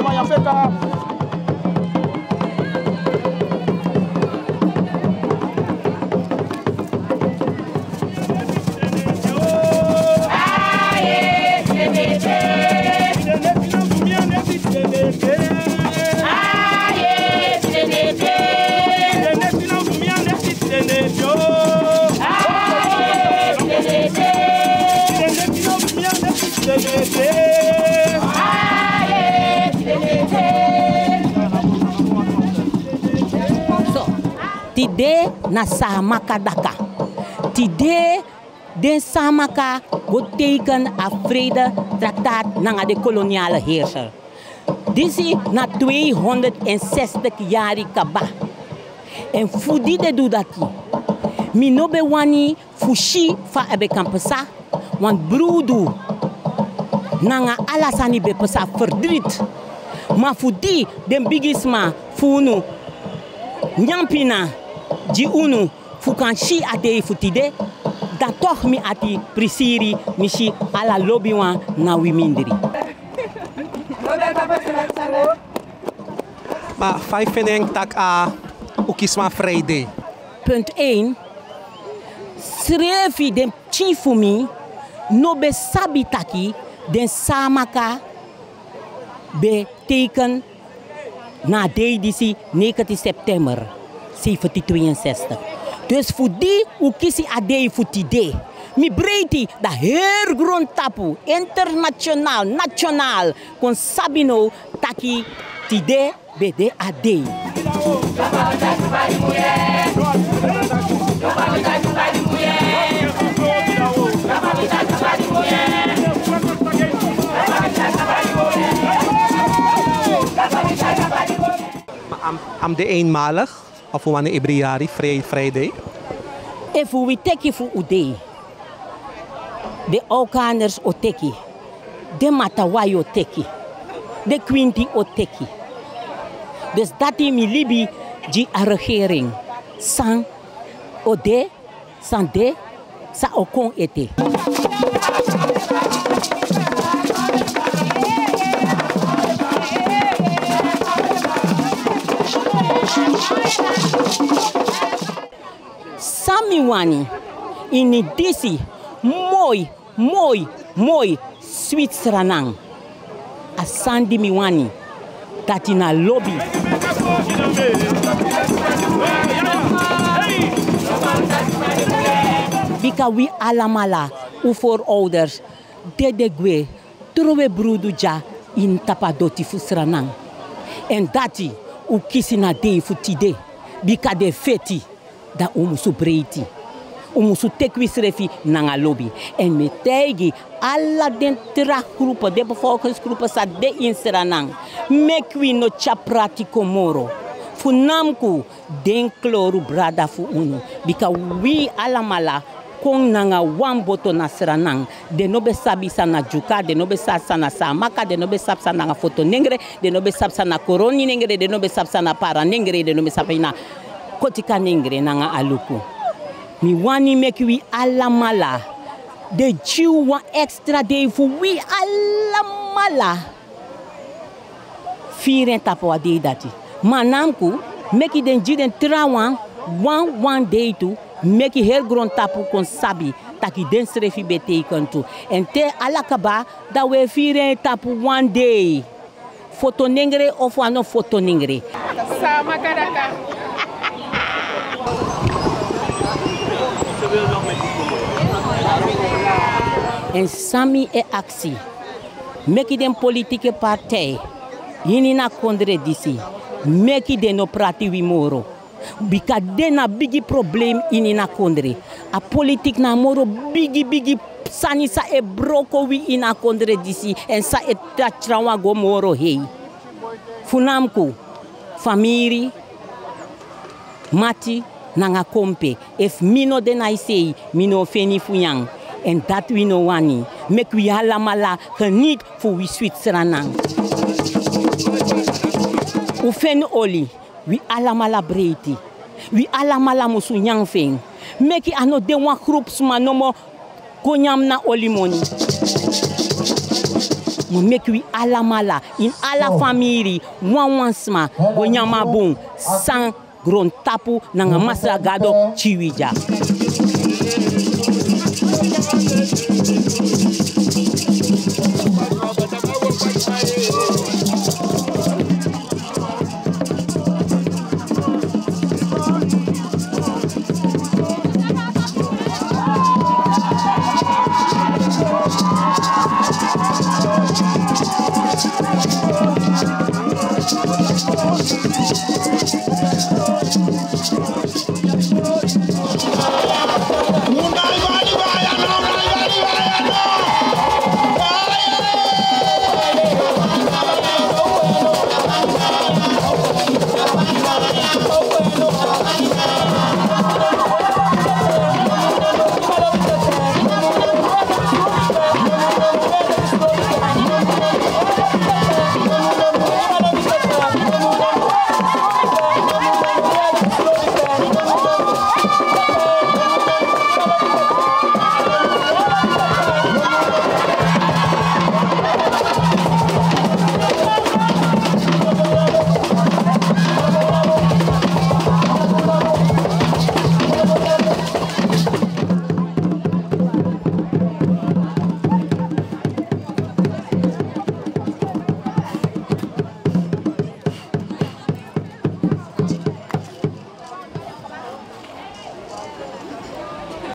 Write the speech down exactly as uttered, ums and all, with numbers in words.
Today na Saamaka Daka. Today den Saamaka wordt teken a vrede traktaat na de koloniale heerser. Dit is na tweehonderdzestig jaar kaba. En fudi de doet dat. Mi no be wani fushi fa ebe kampesa, want broedu nanga alasani be pesa verdriet. Ma fudi den bigisma funu nyampina ji unu fukanshi ate futide da toch mi ati prisiri mishi ala lobby wan na wimindri. Maar vijf vind tak a ukisma Friday. Punt één. Schreef den chifumi no be sabitaki den Saamaka be teken na disi negentien september zeventien tweeënzestig. Dus voor die ukisi adei voor die mi breiti da her grond tapu internationaal nationaal kon sabino taki tide bede adei. Am, am de eenmalig of wanneer Ibriari Friday? If we take for ude, de Aukaners oteki, de Matawai oteki, de Quinty oteki. Dus dat is mi libi die regering. San ode, san de, sa okon ete. Samiwani in disi moi moi moi Zwitseranang a sandi miwani dat in a lobby. Bika we alamala u voorouders de de gwe trowe broeduja in tapadoti fusranang en dati u kisina de futide bika de feti da umusu breiti. Umusu tekwisrefi nanga lobby. En metegi alla den groepen, de bevolkingsgroepen sa de inseranang. Mekwi no chaprati komoro. Funamku den kloru brada fu unu. Bika wi alamala kong nanga wamboto na seranang. De no be sabi sana juka, de no be sana Saamaka, de no be sana foto nengre, de no be sana koroni nengre, de no be sana para nengre, de no be na kotika nengre nanga aluku. Mi wani make we alamala. De Jew one extra day for we alamala. Viering tapo a day dati. Manamku make den jiden trawan one one day to make her grond tapu kon sabi taki den srefi beteken tu. En te alakaba da we viering tapu one day. Foto nengre of wano foto nengre. Saamaka Daka. En sami e actie. Meki den politieke partij. Yini na kondre disi. Meki den no prati wimoro. Bika den na bigi problem ini na kondre. A politik na moro bigi bigi sani sa e broko wi ina kondre disi. En sa e tatrawa go moro hei. Funamku. Famiri. Mati. Nanga kompe, if mino den I say, mino feni fuyang, and that we know wani, make we alamala geniet voor we Zwitseranang. Ufen oli, we alamala breiti, we alamala musu nyang feng, make ano de wan groep suma no mo konyam na oli moni. mo make we alamala in ala family wan wan sma go nyama bon san gron tapu nanga masagado chiwija.